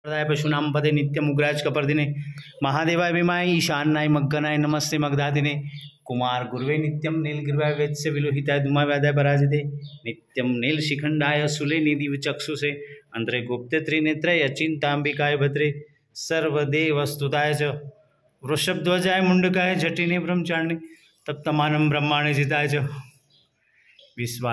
पशूनां पदे नित्यमुग्राज कपर्दिने महादेवाय विमाय ईशानाय मग्गनाय नमस्ते मगधादिने कुमार गुरुवे नित्यं नीलगिरिवाय वेत्स्य विलोहिताय धूमाव्याधाय पराजिते नित्यं नीलशिखंडाय सुले निधि चक्षुषे अंतरे गुप्ते त्रिनेत्राय अचिंतांबिकाय भद्रे सर्वदेवस्तुताय च वृषभध्वजाय मुंडकाय जटिने ब्रह्मचारिणे तप्तमानं ब्रह्माणि जिताय च विश्वा